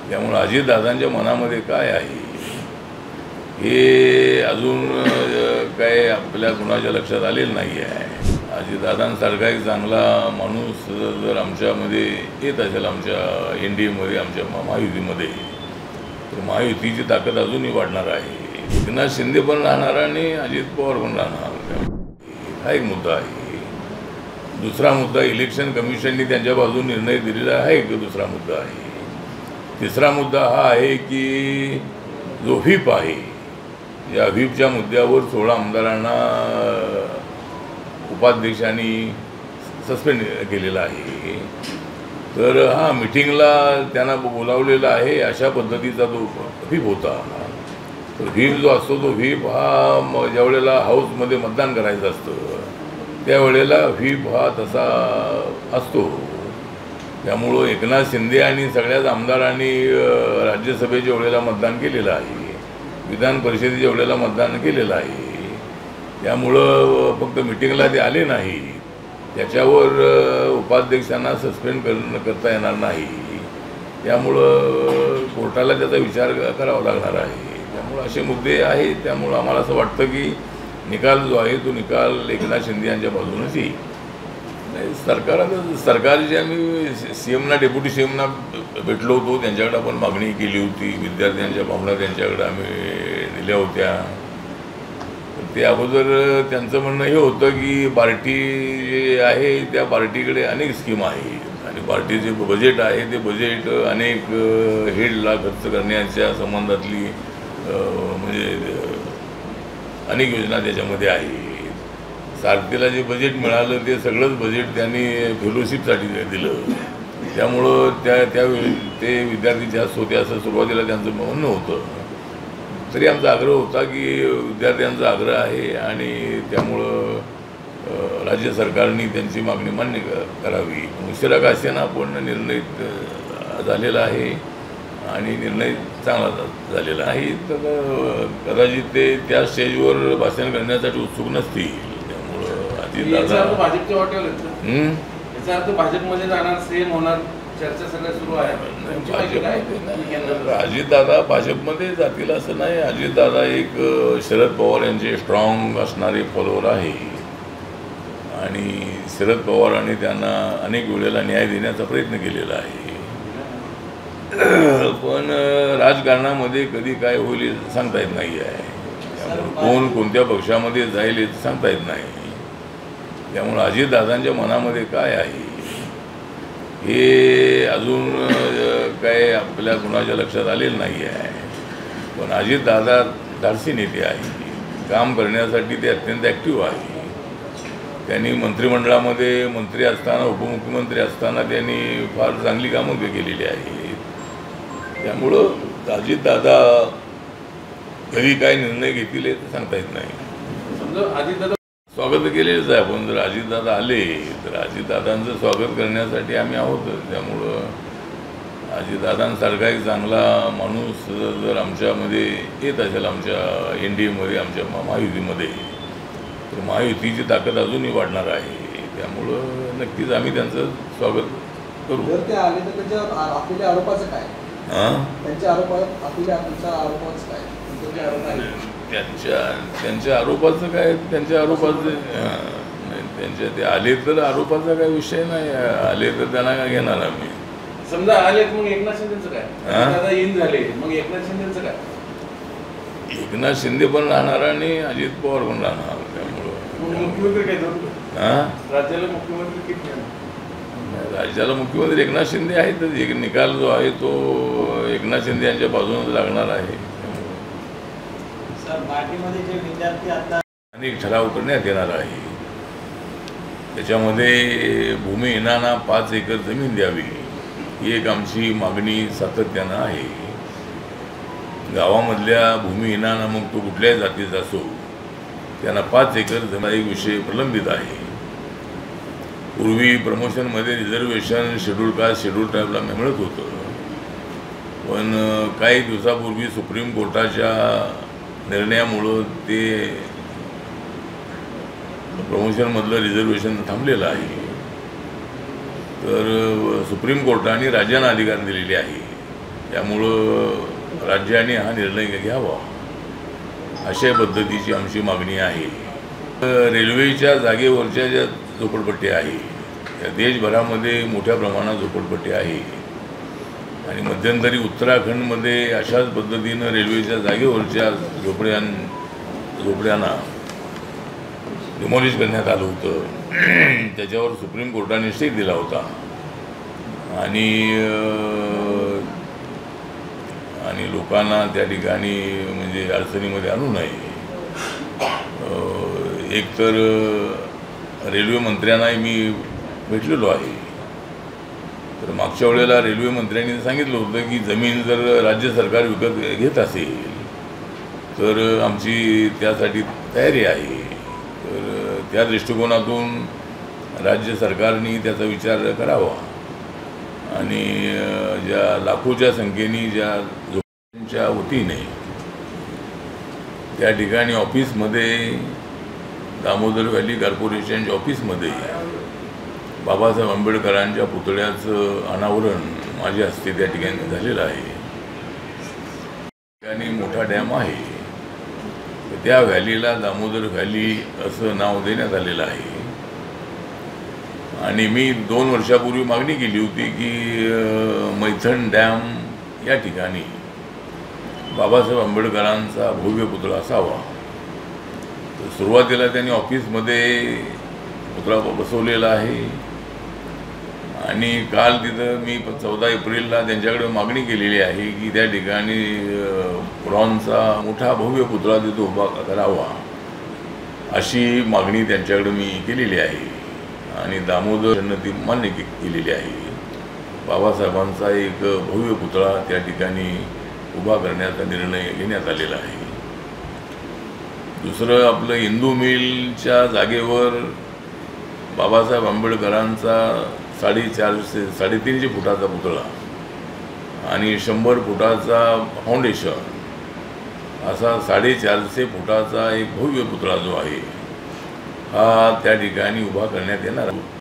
त्यामुळे अजितदादांच्या मनामध्ये काय आहे हे अजून काय आपल्या कुणाच्या लक्षात आलेलं नाही आहे। अजितदादांसारखा एक चांगला माणूस जर आमच्यामध्ये येत असेल, आमच्या एनडीएमध्ये, आमच्या महायुतीमध्ये, तर महायुतीची ताकद अजूनही वाढणार आहे। एकनाथ शिंदे पण राहणार आणि अजित पवार पण राहणार, हा एक मुद्दा आहे। दुसरा मुद्दा, इलेक्शन कमिशनने त्यांच्या बाजूने निर्णय दिलेला आहे की दुसरा मुद्दा आहे। तिसरा मुद्दा हा आहे की जो व्हीप आहे, या व्हीपच्या मुद्द्यावर 16 आमदारांना उपाध्यक्षांनी सस्पेंड केलेला आहे। तर हा मिटिंगला त्यांना बोलावलेला आहे, अशा पद्धतीचा तो व्हीप होता। तर व्हीप जो असतो, तो व्हीप हा ज्यावेळेला हाऊसमध्ये मतदान करायचं असतं त्यावेळेला व्हीप हा तसा असतो। त्यामुळं एकनाथ शिंदे आणि सगळ्याच आमदारांनी राज्यसभेच्या वेळेला मतदान केलेलं आहे, विधान परिषदेच्या वेळेला मतदान केलेलं आहे। त्यामुळं फक्त मिटिंगला ते आले नाही, त्याच्यावर उपाध्यक्षांना सस्पेंड करता येणार नाही। त्यामुळं कोर्टाला त्याचा विचार करावा लागणार आहे। त्यामुळं असे मुद्दे आहेत। त्यामुळं आम्हाला असं वाटतं की निकाल जो आहे तो निकाल एकनाथ शिंदे यांच्या बाजूनच येईल। सरकारची आम्ही CMना, डेप्युटी CMना भेटलो होतो, त्यांच्याकडे आपण मागणी केली होती। विद्यार्थ्यांच्या भावना त्यांच्याकडे आम्ही दिल्या होत्या। ते अगोदर त्यांचं म्हणणं हे होतं की पार्टी जे आहे त्या पार्टीकडे अनेक स्कीम आहेत आणि पार्टीचे बजेट आहे ते बजेट अनेक हेडला खर्च करण्याच्या संबंधातली म्हणजे अनेक योजना त्याच्यामध्ये आहेत। सारथीला जे बजेट मिळालं ते सगळंच बजेट त्यांनी फेलोशिपसाठी दिलं। त्यामुळं त्यावेळी ते विद्यार्थी जास्त होते असं सुरुवातीला त्यांचं म्हणणं होतं। तरी आमचा आग्रह होता की विद्यार्थ्यांचा आग्रह आहे आणि त्यामुळं राज्य सरकारने त्यांची मागणी मान्य करावी। उशिरा का असेना पण निर्णय झालेला आहे आणि निर्णय चांगला झालेला आहे। तर कदाचित ते त्या स्टेजवर भाषण करण्यासाठी उत्सुक नसतील। भाजपच्या वाटेवर याचा अर्थ भाजपमध्ये जाणार, सेम होणार, चर्चा सगळ्या सुरू आहे। अजितदादा भाजपमध्ये जातील असं नाही। अजितदादा एक शरद पवार यांचे स्ट्रॉंग असणारे फॉलोअर आहे आणि शरद पवारांनी त्यांना अनेक वेळेला न्याय देण्याचा प्रयत्न केलेला आहे। पण राजकारणामध्ये कधी काय होईल सांगता येत नाही आहे। कोण कोणत्या पक्षामध्ये जाईल हे सांगता येत नाही। त्यामुळे अजितदादांच्या मनामध्ये काय आहे हे अजून काय आपल्या कुणाच्या लक्षात आलेलं नाही आहे। पण अजितदादा धाडसी नेते आहे, काम करण्यासाठी ते अत्यंत ॲक्टिव्ह आहे। त्यांनी मंत्रिमंडळामध्ये मंत्री असताना, उपमुख्यमंत्री असताना त्यांनी फार चांगली कामं केलेली आहेत। त्यामुळं अजितदादा कधी काय निर्णय घेतील हे सांगता येत नाही। समजा अजितदादा स्वागत केलेलंच आहे आपण। जर अजितदादा आले तर अजितदादांचं स्वागत करण्यासाठी आम्ही आहोत। त्यामुळं अजितदादांसारखा एक चांगला माणूस जर आमच्यामध्ये येत असेल, आमच्या एनडीएमध्ये, आमच्या महायुतीमध्ये, तर महायुतीची ताकद अजूनही वाढणार आहे। त्यामुळं नक्कीच आम्ही त्यांचं स्वागत करू। जर ते आले तर त्यांच्या आपल्या आरोपाचं काय? त्यांच्या आरोपाचं काय? त्यांच्या आरोपाचं काय? त्यांच्या आरोपाचं त्यांच्या ते आले तर आरोपाचा काही विषय नाही। आले तर त्यांना काय घेणार आम्ही। समजा आले मग एकनाथ शिंदेचं काय? दादा इन झाले मग एकनाथ शिंदेचं काय? एकनाथ शिंदे पण राहणार आणि अजित पवार पण राहणार। त्यामुळं मुख्यमंत्री काय राज्याला मुख्यमंत्री किती? राज्याला मुख्यमंत्री एकनाथ शिंदे आहेत। तर एक निकाल जो आहे तो एकनाथ शिंदे यांच्या बाजूने लागणार आहे। अनेक ठराव करण्यात येणार आहे। त्याच्यामध्ये भूमिहीनांना 5 एकर जमीन द्यावी ही एक आमची मागणी सातत्यानं आहे। गावामधल्या भूमिहीनांना, मग तो कुठल्याही जातीचा असो, त्यांना 5 एकर जमीन एक विषय प्रलंबित आहे। पूर्वी प्रमोशनमध्ये रिझर्वेशन शेड्यूल कास्ट, शेड्यूल ट्राईबला मिळत होतं, पण काही दिवसापूर्वी सुप्रीम कोर्टाच्या निर्णयामुळं ते प्रमोशनमधलं रिझर्वेशन थांबलेलं आहे। तर सुप्रीम कोर्टाने राज्यांना अधिकार दिलेले आहे त्यामुळं राज्याने हा निर्णय घ्यावा अशा पद्धतीची आमची मागणी आहे. रेल्वेच्या जागेवरच्या ज्या झोपडपट्ट्या आहे त्या देशभरामध्ये मोठ्या प्रमाणात झोपडपट्टी आहे आणि मध्यंतरी उत्तराखंडमध्ये अशाच पद्धतीनं रेल्वेच्या जागेवरच्या झोपड्यांना डिमॉलिश करण्यात आलं होतं. त्याच्यावर सुप्रीम कोर्टाने स्टे दिला होता आणि लोकांना त्या ठिकाणी म्हणजे अडचणीमध्ये आणू नये. एकतर रेल्वे मंत्र्यांनाही मी भेटलेलो आहे. तर मागच्या वेळेला रेल्वे मंत्र्यांनी सांगितलं होतं की जमीन जर राज्य सरकार विकत घेत असेल तर आमची त्यासाठी तयारी आहे. तर त्या दृष्टिकोनातून राज्य सरकारने त्याचा विचार करावा आणि ज्या लाखोच्या संख्येने ज्या झोपड्यांच्या वतीने त्या ठिकाणी ऑफिसमध्ये दामोदर व्हॅली कॉर्पोरेशनच्या ऑफिसमध्ये बाबासाहेब आंबेडकरांच्या पुतळ्याचं अनावरण माझ्या हस्ते त्या ठिकाणी झालेलं आहे. त्या ठिकाणी मोठा डॅम आहे. त्या व्हॅलीला दामोदर व्हॅली असं नाव देण्यात आलेलं आहे आणि मी 2 वर्षापूर्वी मागणी केली होती की मैथण डॅम या ठिकाणी बाबासाहेब आंबेडकरांचा भव्य पुतळा असावा. तर सुरुवातीला त्यांनी ऑफिसमध्ये पुतळा बसवलेला आहे आणि काल तिथं मी 14 एप्रिलला त्यांच्याकडे मागणी केलेली आहे की त्या ठिकाणी ब्रॉन्झचा मोठा भव्य पुतळा तिथं उभा करावा अशी मागणी त्यांच्याकडे मी केलेली आहे आणि दामोदरनं ती मान्य केलेली आहे. बाबासाहेबांचा एक भव्य पुतळा त्या ठिकाणी उभा करण्याचा निर्णय घेण्यात आलेला आहे. दुसरं आपलं हिंदू मिलच्या जागेवर बाबासाहेब आंबेडकरांचा 350 फुटाचा पुतळा आणि 100 फुटाचा फाउंडेशन असा 450 फुटाचा एक भव्य पुतळा जो आहे हा त्या ठिकाणी उभा करण्यात येणार.